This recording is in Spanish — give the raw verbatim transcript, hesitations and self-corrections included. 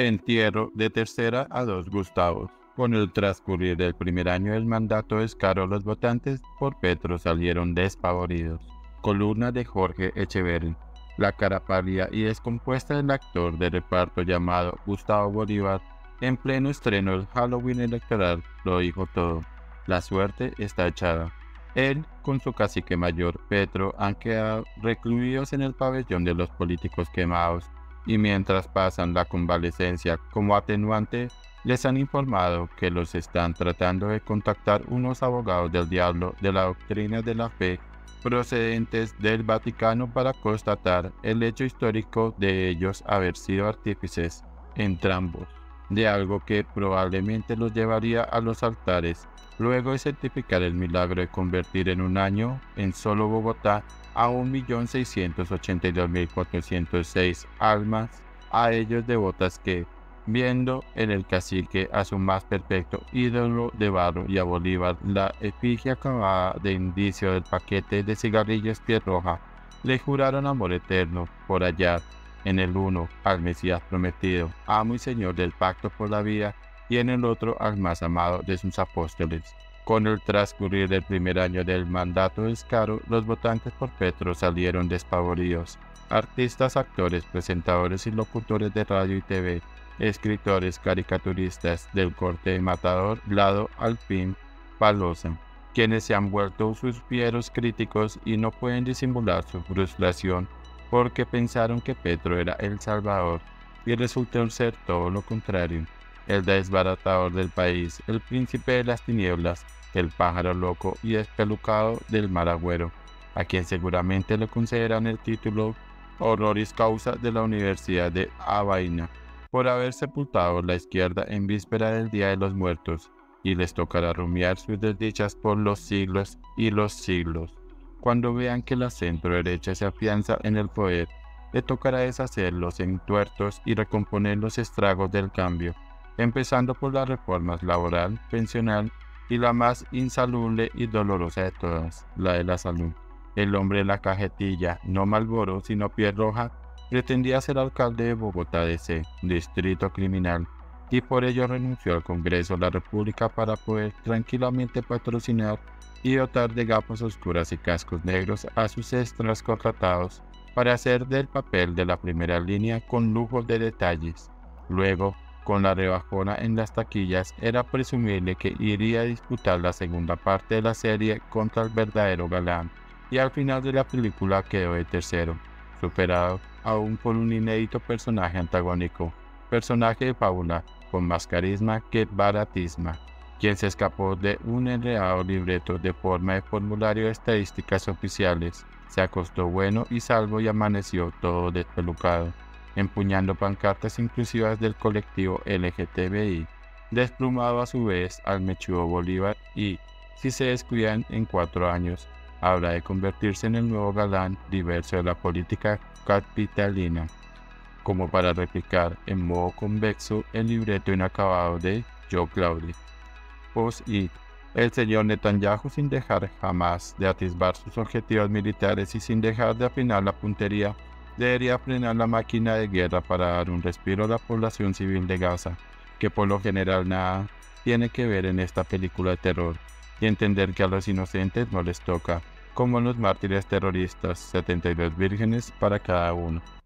Entierro de tercera a dos Gustavos. Con el transcurrir del primer año del mandato de Escaro, los votantes por Petro salieron despavoridos. Columna de Jorge Echeverri. La cara pálida y descompuesta del actor de reparto llamado Gustavo Bolívar, en pleno estreno del Halloween electoral, lo dijo todo. La suerte está echada. Él, con su cacique mayor, Petro, han quedado recluidos en el pabellón de los políticos quemados, y mientras pasan la convalecencia como atenuante, les han informado que los están tratando de contactar unos abogados del diablo de la doctrina de la fe procedentes del Vaticano para constatar el hecho histórico de ellos haber sido artífices, entrambos, de algo que probablemente los llevaría a los altares, luego de certificar el milagro de convertir en un año, en solo Bogotá, a un millón seiscientos ochenta y dos mil cuatrocientos seis almas, a ellos devotas que, viendo en el cacique a su más perfecto ídolo de barro y a Bolívar la efigie acabada de indicio del paquete de cigarrillos piel roja, le juraron amor eterno por hallar en el uno al Mesías prometido, amo y señor del pacto por la vida, y en el otro al más amado de sus apóstoles. Con el transcurrir del primer año del mandato de Escaro, los votantes por Petro salieron despavoridos. Artistas, actores, presentadores y locutores de radio y T V, escritores, caricaturistas del corte de Matador, Lado, Alpín, Paloza, quienes se han vuelto sus fieros críticos y no pueden disimular su frustración porque pensaron que Petro era el salvador y resultó ser todo lo contrario. El desbaratador del país, el príncipe de las tinieblas, el pájaro loco y espelucado del mar Agüero, a quien seguramente le concederán el título honoris causa de la Universidad de Avaina, por haber sepultado la izquierda en víspera del Día de los Muertos, y les tocará rumiar sus desdichas por los siglos y los siglos. Cuando vean que la centro derecha se afianza en el poder, le tocará deshacer los entuertos y recomponer los estragos del cambio, empezando por las reformas laboral, pensional y la más insalubre y dolorosa de todas, la de la salud. El hombre de la cajetilla, no Malboro, sino piel roja, pretendía ser alcalde de Bogotá D C, distrito criminal, y por ello renunció al Congreso de la República para poder tranquilamente patrocinar y dotar de gafas oscuras y cascos negros a sus extras contratados para hacer del papel de la primera línea con lujo de detalles. Luego, con la rebajona en las taquillas, era presumible que iría a disputar la segunda parte de la serie contra el verdadero galán, y al final de la película quedó de tercero, superado aún por un inédito personaje antagónico, personaje de fábula, con más carisma que baratisma, quien se escapó de un enredado libreto de forma de formulario de estadísticas oficiales, se acostó bueno y salvo y amaneció todo despelucado, empuñando pancartas inclusivas del colectivo L G T B I, desplumado a su vez al mechudo Bolívar y, si se descuidan en cuatro años, habrá de convertirse en el nuevo galán diverso de la política capitalina, como para replicar en modo convexo el libreto inacabado de Joe Claude. Post-it. El señor Netanyahu, sin dejar jamás de atisbar sus objetivos militares y sin dejar de afinar la puntería, debería frenar la máquina de guerra para dar un respiro a la población civil de Gaza, que por lo general nada tiene que ver en esta película de terror, y entender que a los inocentes no les toca, como los mártires terroristas, setenta y dos vírgenes para cada uno.